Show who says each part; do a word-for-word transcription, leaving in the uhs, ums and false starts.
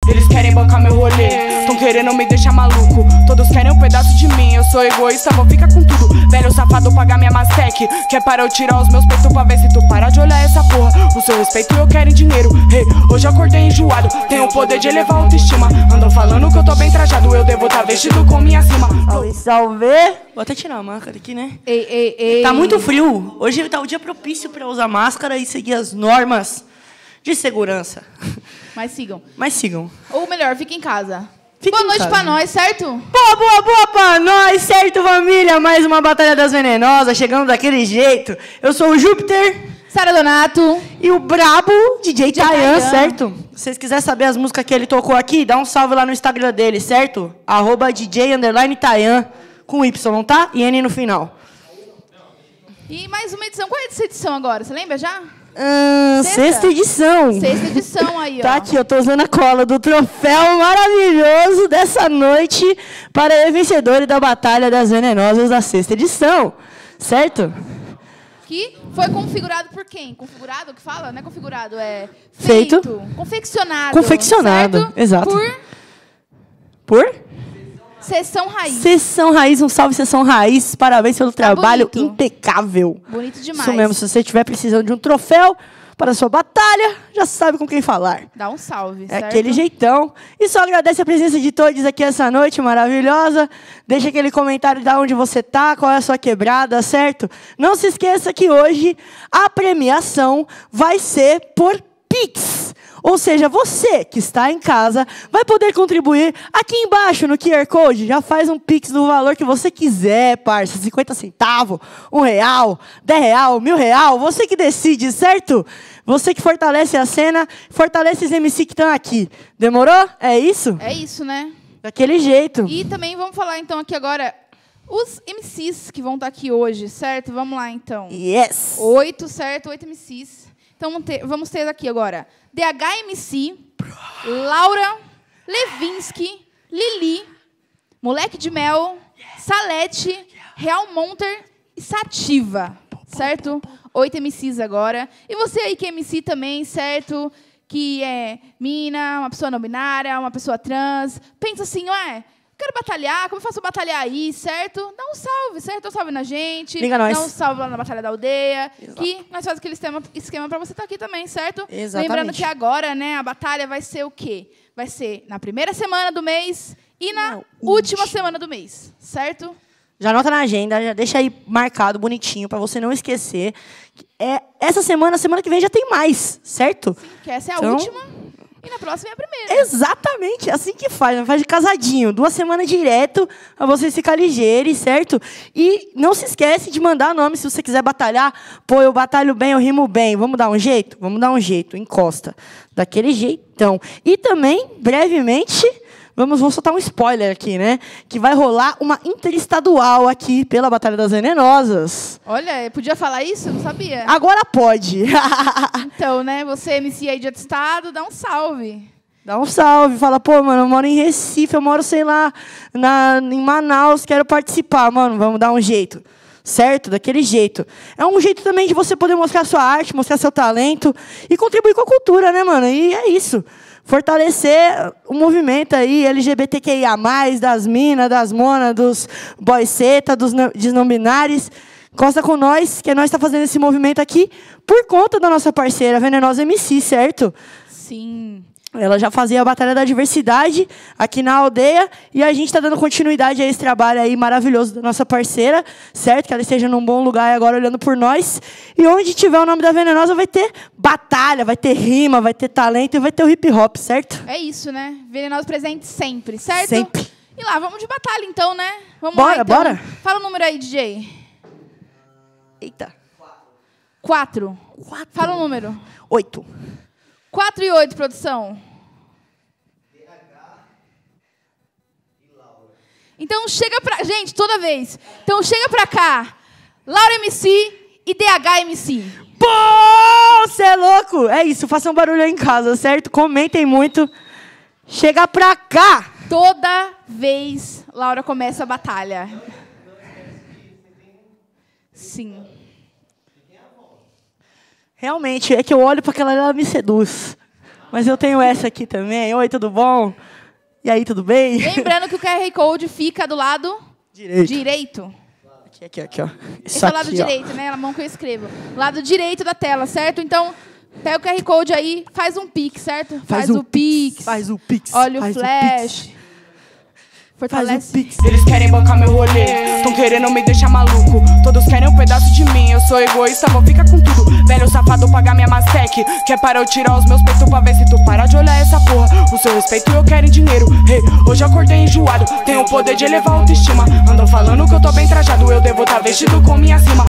Speaker 1: Eles querem bancar meu rolê, tão querendo me deixar maluco. Todos querem um pedaço de mim, eu sou egoísta, vou ficar com tudo. Velho safado, pagar minha Mastec, que é para eu tirar os meus peitos pra ver se tu para de olhar essa porra. O seu respeito eu quero em dinheiro, hey, hoje eu acordei enjoado. Tenho o poder de elevar a autoestima. Andam falando que eu tô bem trajado, eu devo tá vestido com minha cima.
Speaker 2: Salve, salve! Vou até tirar a máscara aqui, né?
Speaker 3: Ei, ei, ei.
Speaker 2: Tá muito frio. Hoje tá o dia propício pra usar máscara e seguir as normas de segurança.
Speaker 3: Mas sigam.
Speaker 2: Mas sigam.
Speaker 3: Ou melhor, fiquem em casa.
Speaker 2: Fiquem
Speaker 3: boa
Speaker 2: em
Speaker 3: noite
Speaker 2: casa.
Speaker 3: pra nós, certo?
Speaker 2: Boa, boa, boa pra nós, certo, família? Mais uma Batalha das Venenosas, chegando daquele jeito. Eu sou o Júpiter.
Speaker 3: Sara Donato.
Speaker 2: E o brabo D J Tayan,
Speaker 3: Tayan.
Speaker 2: certo? Se vocês quiserem saber as músicas que ele tocou aqui, dá um salve lá no Instagram dele, certo? Arroba D J underline Tayan, com Y, tá? E N no final.
Speaker 3: E mais uma edição. Qual é essa edição agora? Você lembra já?
Speaker 2: Hum,
Speaker 3: Sexta?
Speaker 2: sexta edição.
Speaker 3: Sexta edição aí, ó.
Speaker 2: Tá aqui, eu tô usando a cola do troféu maravilhoso dessa noite para os vencedores da Batalha das Venenosas da sexta edição, certo?
Speaker 3: Que foi configurado por quem? Configurado, o que fala? Não é configurado, é
Speaker 2: Feito.
Speaker 3: feito. Confeccionado.
Speaker 2: Confeccionado,
Speaker 3: certo?
Speaker 2: exato.
Speaker 3: Por
Speaker 2: Por?
Speaker 3: Sessão Raiz.
Speaker 2: Sessão Raiz, um salve Sessão Raiz, parabéns pelo trabalho
Speaker 3: bonito.
Speaker 2: impecável.
Speaker 3: Bonito demais.
Speaker 2: Isso mesmo, se você estiver precisando de um troféu para a sua batalha, já sabe com quem falar.
Speaker 3: Dá um salve,
Speaker 2: É
Speaker 3: certo?
Speaker 2: aquele jeitão. E só agradece a presença de todos aqui essa noite maravilhosa. Deixa aquele comentário de onde você tá, qual é a sua quebrada, certo? Não se esqueça que hoje a premiação vai ser por Pix. Ou seja, você que está em casa vai poder contribuir aqui embaixo no Q R Code. Já faz um Pix do valor que você quiser, parça. cinquenta centavos, um real, dez real, mil real. Você que decide, certo? Você que fortalece a cena, fortalece os M C que estão aqui. Demorou? É isso?
Speaker 3: É isso, né?
Speaker 2: Daquele jeito.
Speaker 3: E também vamos falar então aqui agora os M Cs que vão estar aqui hoje, certo? Vamos lá então.
Speaker 2: Yes!
Speaker 3: Oito, certo? Oito M Cs. Então vamos ter, vamos ter aqui agora D H M C, Laura, Levinsky, Lili, Moleque de Mel, Salete, Real Monter e Sativa, certo? Oito M Cs agora. E você aí que é M C também, certo? Que é mina, uma pessoa não binária, uma pessoa trans. Pensa assim, ué, quero batalhar, como eu faço batalhar aí, certo? Dá um salve, certo? Dá um salve na gente.
Speaker 2: Liga nós.
Speaker 3: Dá um salve lá na Batalha da Aldeia.
Speaker 2: Exato.
Speaker 3: Que nós fazemos aquele esquema, esquema para você estar aqui também, certo?
Speaker 2: Exatamente.
Speaker 3: Lembrando que agora, né, a batalha vai ser o quê? Vai ser na primeira semana do mês e na
Speaker 2: Na
Speaker 3: última
Speaker 2: última.
Speaker 3: semana do mês, certo?
Speaker 2: Já anota na agenda, já deixa aí marcado, bonitinho, para você não esquecer. É, essa semana, semana que vem já tem mais, certo?
Speaker 3: Que essa é a
Speaker 2: Então-
Speaker 3: última e na próxima é a primeira.
Speaker 2: Exatamente, é assim que faz, faz de casadinho, duas semanas direto, pra vocês ficarem ligeiros, certo? E não se esquece de mandar nome se você quiser batalhar. Pô, eu batalho bem, eu rimo bem, vamos dar um jeito? Vamos dar um jeito, encosta. Daquele jeitão. E também, brevemente, vamos, vou soltar um spoiler aqui, né? Que vai rolar uma interestadual aqui pela Batalha das Venenosas.
Speaker 3: Olha, podia falar isso? Não sabia.
Speaker 2: Agora pode.
Speaker 3: Então, né, você M C aí de outro estado, dá um salve.
Speaker 2: Dá um salve, fala, pô, mano, eu moro em Recife, eu moro, sei lá, na, em Manaus, quero participar, mano, vamos dar um jeito. Certo? Daquele jeito. É um jeito também de você poder mostrar sua arte, mostrar seu talento e contribuir com a cultura, né, mano? E é isso. Fortalecer o movimento aí, L G B T Q I A mais, das minas, das monas, dos boyceta, dos desnominares. Costa com nós, que nós está fazendo esse movimento aqui por conta da nossa parceira Venenosa M C, certo?
Speaker 3: Sim.
Speaker 2: Ela já fazia a Batalha da Diversidade aqui na aldeia e a gente está dando continuidade a esse trabalho aí maravilhoso da nossa parceira, certo? Que ela esteja num bom lugar agora olhando por nós. E onde tiver o nome da Venenosa vai ter batalha, vai ter rima, vai ter talento e vai ter o hip hop, certo?
Speaker 3: É isso, né? Venenoso presente sempre, certo?
Speaker 2: Sempre.
Speaker 3: E lá, vamos de batalha então, né? Vamos
Speaker 2: Bora,
Speaker 3: lá, então.
Speaker 2: bora.
Speaker 3: Fala o número aí, D J.
Speaker 2: Eita.
Speaker 3: Quatro.
Speaker 2: Quatro.
Speaker 3: Fala o número.
Speaker 2: Oito.
Speaker 3: Quatro e oito, produção. Então chega pra... Gente, toda vez. Então chega pra cá. Laura M C e D H M C.
Speaker 2: Pô, você é louco? É isso, façam um barulho aí em casa, certo? Comentem muito. Chega pra cá.
Speaker 3: Toda vez Laura começa a batalha. Sim.
Speaker 2: Realmente, é que eu olho pra aquela e ela me seduz. Mas eu tenho essa aqui também. Oi, tudo bom? E aí, tudo bem?
Speaker 3: Lembrando que o Q R Code fica do lado
Speaker 2: Direito.
Speaker 3: direito.
Speaker 2: Aqui, aqui, aqui, ó.
Speaker 3: Esse é o lado direito, né? A mão que eu escrevo. Lado direito da tela, certo? Então, pega o Q R Code aí, faz um pix, certo?
Speaker 2: Faz,
Speaker 3: faz
Speaker 2: um
Speaker 3: o pix.
Speaker 2: Faz o pix.
Speaker 3: Olha
Speaker 2: faz
Speaker 3: o flash.
Speaker 2: Faz o
Speaker 3: Fortalece.
Speaker 2: pix.
Speaker 1: Eles querem bancar meu rolê, tão querendo me deixar maluco. Todos querem um pedaço de mim, eu sou egoísta, vou ficar com tudo. Velho safado, pagar minha Mastec. Quer para eu tirar os meus peitos pra ver se tu para de olhar essa porra. O seu respeito eu quero em dinheiro. Hey, hoje eu acordei enjoado, tenho o poder de elevar a autoestima. Andam falando que eu tô bem trajado, eu devo tá vestido com minha cima.